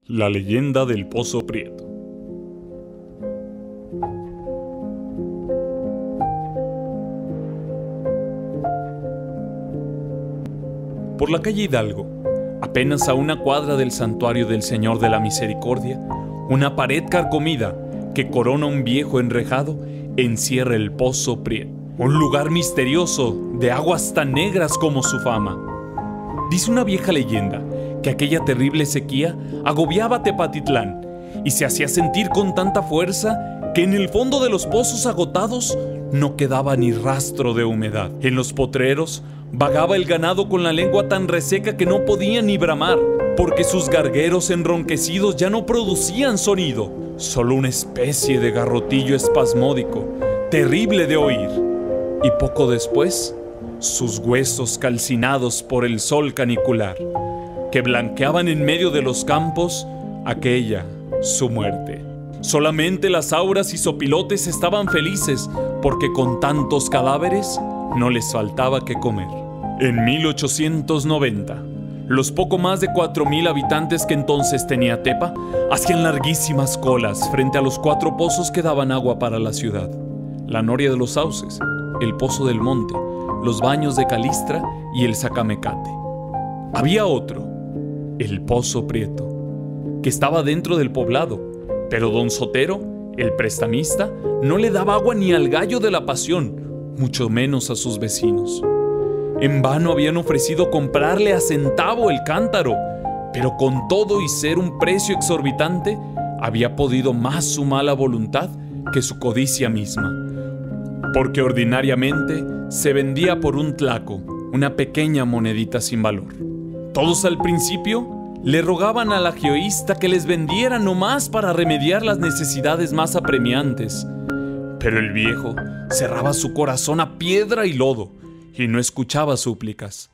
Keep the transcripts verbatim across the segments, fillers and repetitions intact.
La leyenda del Pozo Prieto. Por la calle Hidalgo, apenas a una cuadra del santuario del Señor de la Misericordia, una pared carcomida que corona un viejo enrejado encierra el Pozo Prieto, un lugar misterioso de aguas tan negras como su fama. Dice una vieja leyenda que aquella terrible sequía agobiaba a Tepatitlán y se hacía sentir con tanta fuerza que en el fondo de los pozos agotados no quedaba ni rastro de humedad. En los potreros vagaba el ganado con la lengua tan reseca que no podía ni bramar, porque sus gargueros enronquecidos ya no producían sonido, solo una especie de garrotillo espasmódico, terrible de oír. Y poco después, sus huesos calcinados por el sol canicular, que blanqueaban en medio de los campos aquella su muerte. Solamente las auras y sopilotes estaban felices, porque con tantos cadáveres no les faltaba qué comer. En mil ochocientos noventa, los poco más de cuatro mil habitantes que entonces tenía Tepa hacían larguísimas colas frente a los cuatro pozos que daban agua para la ciudad: la Noria de los Sauces, el Pozo del Monte, los Baños de Calistra y el Sacamecate. Había otro, el Pozo Prieto, que estaba dentro del poblado, pero don Sotero, el prestamista, no le daba agua ni al gallo de la Pasión, mucho menos a sus vecinos. En vano habían ofrecido comprarle a centavo el cántaro, pero con todo y ser un precio exorbitante, había podido más su mala voluntad que su codicia misma, porque ordinariamente se vendía por un tlaco, una pequeña monedita sin valor. Todos al principio le rogaban al agioísta que les vendiera nomás para remediar las necesidades más apremiantes, pero el viejo cerraba su corazón a piedra y lodo y no escuchaba súplicas.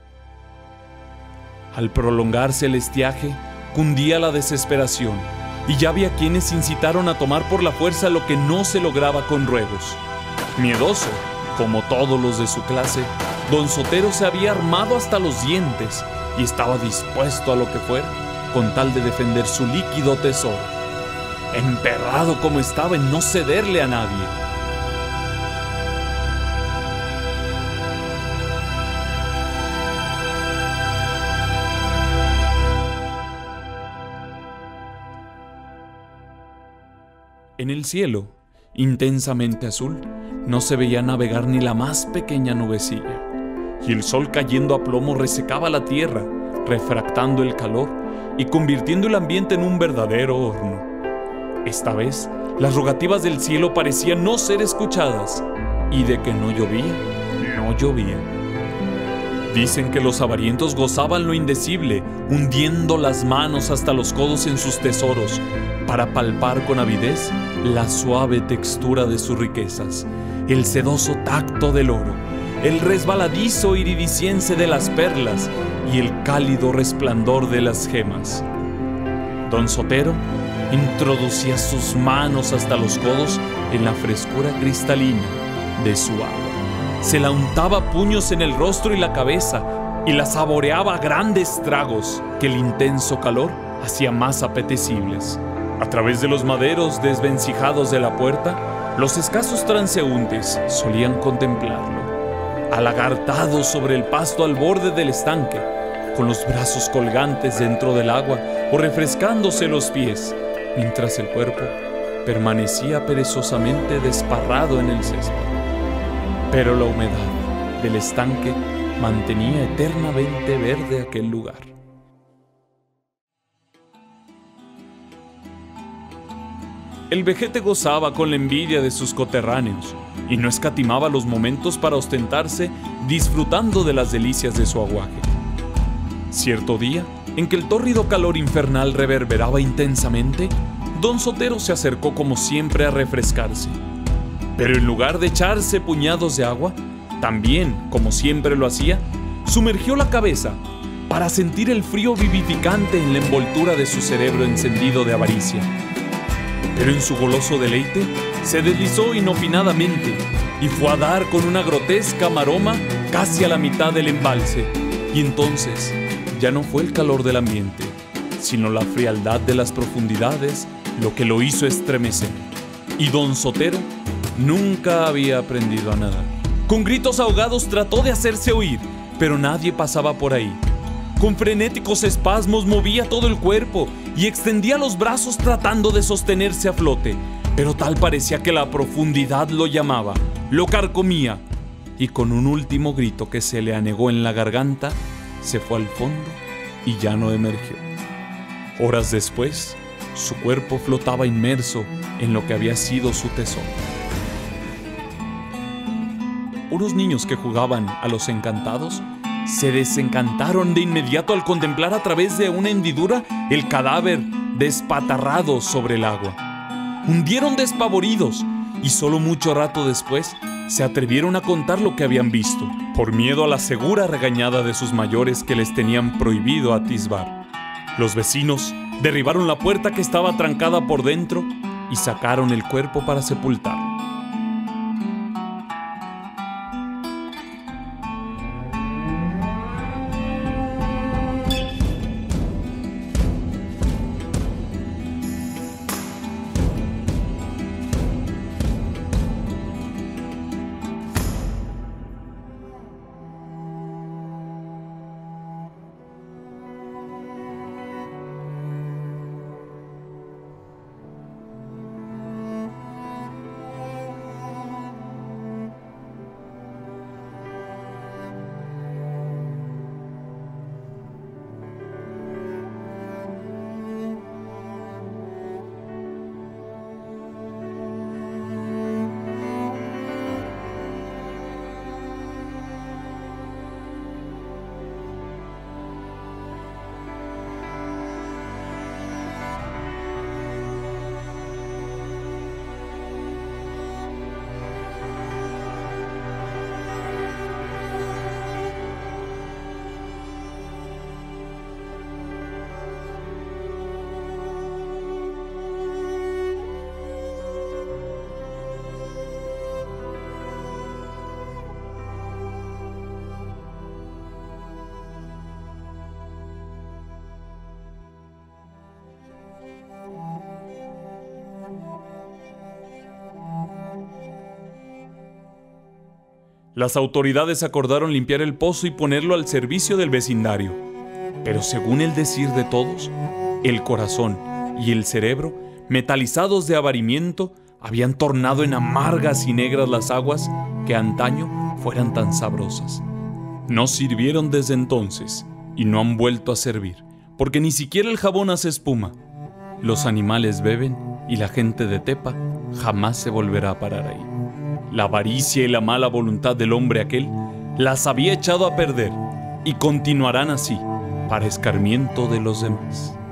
Al prolongarse el estiaje, cundía la desesperación, y ya había quienes incitaron a tomar por la fuerza lo que no se lograba con ruegos. Miedoso, como todos los de su clase, don Sotero se había armado hasta los dientes y estaba dispuesto a lo que fuera con tal de defender su líquido tesoro, emperrado como estaba en no cederle a nadie. En el cielo, intensamente azul, no se veía navegar ni la más pequeña nubecilla, y el sol cayendo a plomo resecaba la tierra, refractando el calor y convirtiendo el ambiente en un verdadero horno. Esta vez, las rogativas del cielo parecían no ser escuchadas, y de que no llovía, no llovía. Dicen que los avarientos gozaban lo indecible, hundiendo las manos hasta los codos en sus tesoros, para palpar con avidez la suave textura de sus riquezas, el sedoso tacto del oro, el resbaladizo iridiscencia de las perlas y el cálido resplandor de las gemas. Don Sotero introducía sus manos hasta los codos en la frescura cristalina de su agua. Se la untaba puños en el rostro y la cabeza y la saboreaba a grandes tragos que el intenso calor hacía más apetecibles. A través de los maderos desvencijados de la puerta, los escasos transeúntes solían contemplarlo, alagartado sobre el pasto al borde del estanque, con los brazos colgantes dentro del agua o refrescándose los pies, mientras el cuerpo permanecía perezosamente desparrado en el césped. Pero la humedad del estanque mantenía eternamente verde aquel lugar. El vejete gozaba con la envidia de sus coterráneos y no escatimaba los momentos para ostentarse disfrutando de las delicias de su aguaje. Cierto día, en que el tórrido calor infernal reverberaba intensamente, don Sotero se acercó como siempre a refrescarse. Pero en lugar de echarse puñados de agua, también, como siempre lo hacía, sumergió la cabeza para sentir el frío vivificante en la envoltura de su cerebro encendido de avaricia. Pero en su goloso deleite se deslizó inopinadamente y fue a dar con una grotesca maroma casi a la mitad del embalse. Y entonces ya no fue el calor del ambiente, sino la frialdad de las profundidades lo que lo hizo estremecer. Y don Sotero nunca había aprendido a nadar. Con gritos ahogados trató de hacerse oír, pero nadie pasaba por ahí. Con frenéticos espasmos movía todo el cuerpo y extendía los brazos tratando de sostenerse a flote, pero tal parecía que la profundidad lo llamaba, lo carcomía, y con un último grito que se le anegó en la garganta, se fue al fondo y ya no emergió. Horas después, su cuerpo flotaba inmerso en lo que había sido su tesoro. Unos niños que jugaban a los encantados se desencantaron de inmediato al contemplar a través de una hendidura el cadáver despatarrado sobre el agua. Hundieron despavoridos y solo mucho rato después se atrevieron a contar lo que habían visto, por miedo a la segura regañada de sus mayores que les tenían prohibido atisbar. Los vecinos derribaron la puerta que estaba trancada por dentro y sacaron el cuerpo para sepultarlo. Las autoridades acordaron limpiar el pozo y ponerlo al servicio del vecindario. Pero según el decir de todos, el corazón y el cerebro, metalizados de avarimiento, habían tornado en amargas y negras las aguas que antaño fueran tan sabrosas. No sirvieron desde entonces y no han vuelto a servir, porque ni siquiera el jabón hace espuma. Los animales beben y la gente de Tepa jamás se volverá a parar ahí. La avaricia y la mala voluntad del hombre aquel las había echado a perder y continuarán así para escarmiento de los demás.